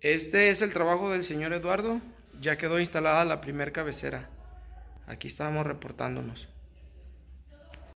Este es el trabajo del señor Eduardo. Ya quedó instalada la primer cabecera. Aquí estábamos reportándonos.